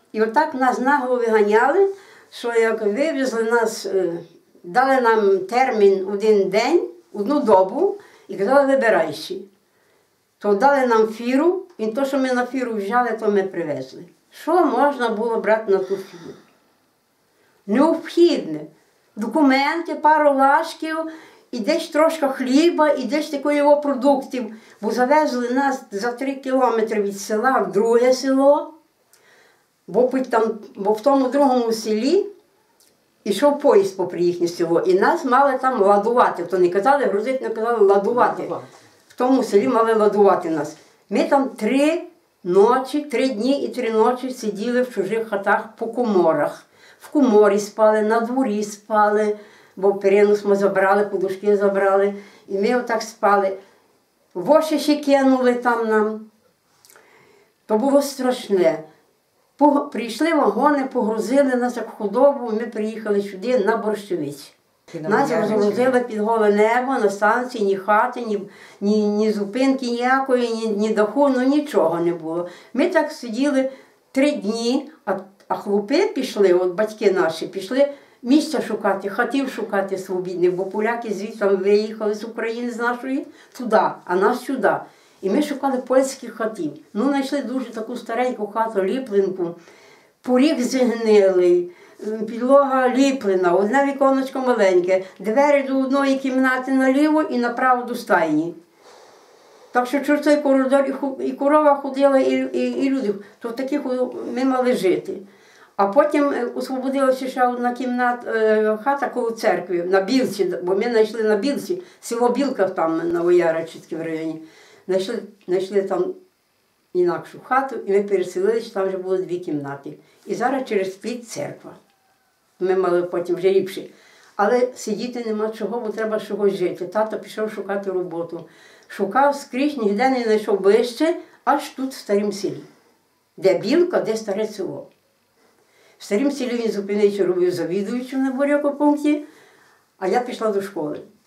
І отак нас нагло виганяли, що як вивезли нас, дали нам термін один день, одну добу, і казали, вибирайся. То дали нам фіру, і те, що ми на фіру взяли, то ми привезли. Що можна було брати на ту фіру? Необхідне. Документи, пару лашків, і десь трошки хліба, і десь такої продуктів. Бо завезли нас за 3 кілометри від села в друге село, бо в тому другому селі йшов поїзд попри їхнє село. І нас мали там ладувати. То не казали грузити, не казали ладувати. В тому селі мали ладувати нас. Ми там 3 дні і 3 ночі сиділи в чужих хатах по коморах. В коморі спали, на дворі спали, бо перенос ми забрали, подушки забрали. І ми отак спали. Воші ще кинули там нам. То було страшне. Прийшли вагони, погрузили нас як худобу, і ми приїхали сюди на Борщевич. Нас розгрузили під голе небо, на станції, ні хати, ні зупинки ніякої, ні даху, ну нічого не було. Ми так сиділи 3 дні, а хлопи пішли, от батьки наші, пішли місця шукати, хатів шукати свобідних, бо поляки звідси виїхали з України, з нашої, туди, а нас сюди. І ми шукали польських хатів. Ну, знайшли дуже таку стареньку хату, ліпленку, поріг зігнилий, підлога ліплена, одне віконечко маленьке, двері до одної кімнати наліво і направо до стайні. Так що через цей коридор і корова ходила, і люди. То в таких ми мали жити. А потім освободилася ще одна хата коло церкви, на Білці, бо ми знайшли на Білці, село Білка там, на Вояричівському районі. Знайшли там інакшу хату, і ми переселилися, там вже було 2 кімнати. І зараз через пліт церква. Ми мали потім вже ліпше. Але сидіти нема чого, бо треба чогось жити. Тато пішов шукати роботу. Шукав скрізь, ніде не знайшов ближче, аж тут, в Старім селі. Де Білка, де Старе село. В Старім селі він зупинився, робив завідуючим на бурякопункті, а я пішла до школи.